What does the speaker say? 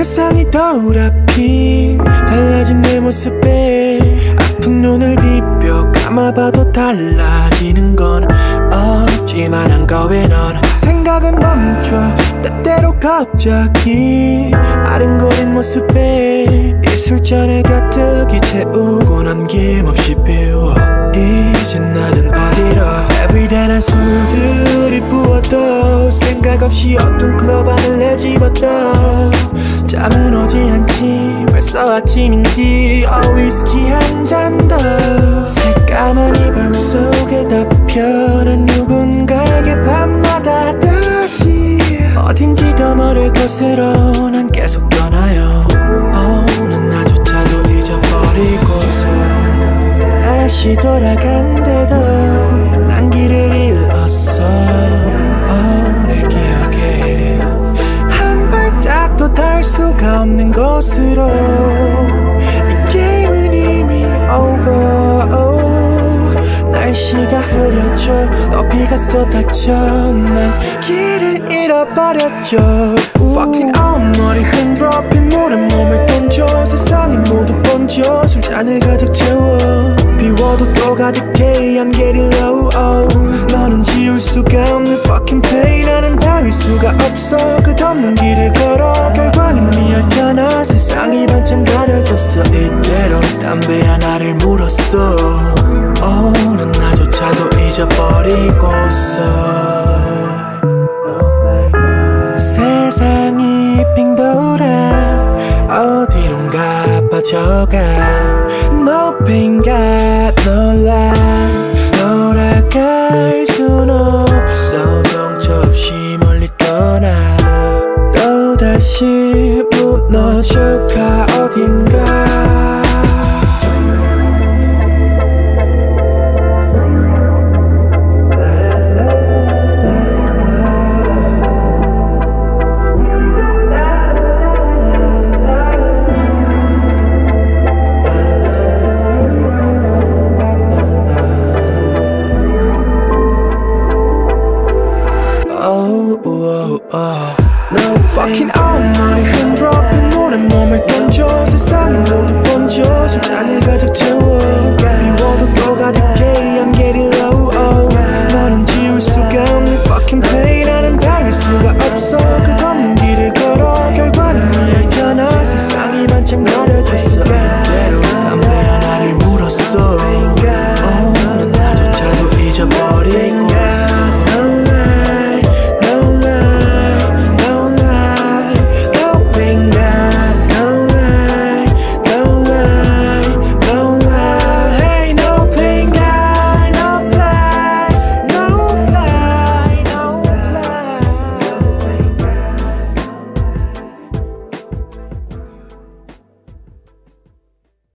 세상이 더럽힌 달라진 내 모습에 아픈 눈을 비벼 감아봐도 달라지는 건 없지만한 거에 넌 생각은 멈춰 때때로 갑자기 아른거린 모습에 이술잔을 가득히 채우고 남김없이 비워 이젠 나는 어디로 Everyday 난 술들이 부어도 생각 없이 어두운 클럽 안을 내집었다 잠은 오지 않지 벌써 아침인지 위스키 한 잔 더 새까만 이 밤 속에 다 편한 누군가에게 밤마다 다시 어딘지 더 멀을 곳으로 난 계속 떠나요 오는 나조차도 잊어버리고서 다시 돌아간대도 난 길을 잃었어 내 기억에 한 발짝도 닿을 수가 없는 곳으로 이 게임은 이미 over 날씨가 흐려져 또 비가 쏟아져 난 길을 잃어버렸죠 Fucking 머리 흔들어핀 모래 몸을 던져 세상이 모두 번져 술잔을 가득 채워 비워도 또 가득해 I'm getting low 너는 지울 수가 없는 fucking pain 나는 닿을 수가 없어 끝없는 길을 걸어 결과는 미알잖아 세상이 반쯤 가려졌어 이대로 담배 하나를 물었어 난 나조차도 잊어버리고서 세상이 빙 돌아 어디론가 빠져가 높인가 놀라 돌아갈 순 없어 정처 없이 멀리 떠나 또다시 무너져가 어딘가 No fucking 머리 흔들어핀 모래 몸을 던져 세상이 모두 번져 술잔을 가득 채워 비워도 또 가득해 I'm getting low 너는 지울 수가 없는 fucking pain 나는 닿을 수가 없어 끝없는 길을 걸어 결과는 미알잖아 세상이 반쯤 가려졌어 이대로 담배 하나를 물었어 난 나조차도 잊어버리고